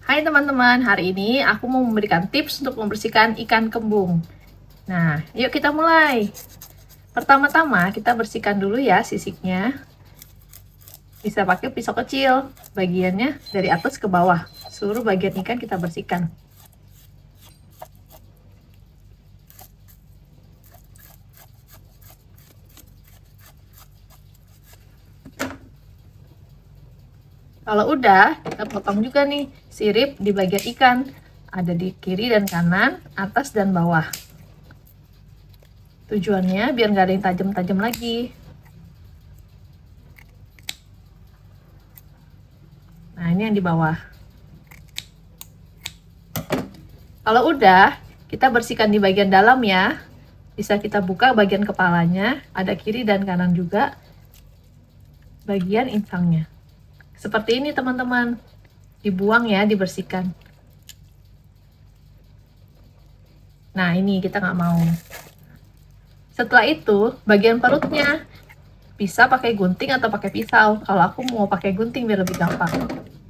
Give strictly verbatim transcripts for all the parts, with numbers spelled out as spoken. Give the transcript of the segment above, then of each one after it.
Hai teman-teman, hari ini aku mau memberikan tips untuk membersihkan ikan kembung. Nah, yuk kita mulai. Pertama-tama kita bersihkan dulu ya sisiknya. Bisa pakai pisau kecil, bagiannya dari atas ke bawah. Seluruh bagian ikan kita bersihkan. Kalau udah, kita potong juga nih sirip di bagian ikan. Ada di kiri dan kanan, atas dan bawah. Tujuannya biar nggak ada yang tajam-tajam lagi. Nah, ini yang di bawah. Kalau udah, kita bersihkan di bagian dalam ya. Bisa kita buka bagian kepalanya, ada kiri dan kanan juga. Bagian insangnya. Seperti ini teman-teman. Dibuang ya, dibersihkan. Nah, ini kita nggak mau. Setelah itu, bagian perutnya bisa pakai gunting atau pakai pisau. Kalau aku mau pakai gunting biar lebih gampang.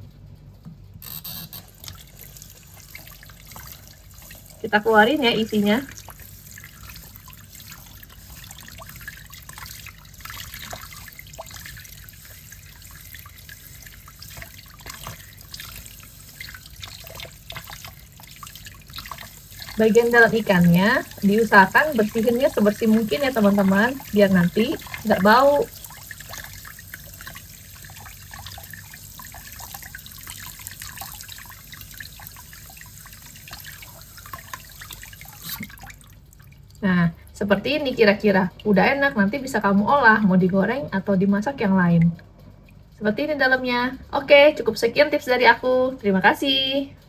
Kita keluarin ya isinya. Bagian dalam ikannya diusahakan bersihinnya sebersih mungkin ya teman-teman, biar nanti nggak bau. Nah, seperti ini kira-kira. Udah enak, nanti bisa kamu olah, mau digoreng atau dimasak yang lain. Seperti ini dalamnya. Oke, cukup sekian tips dari aku. Terima kasih.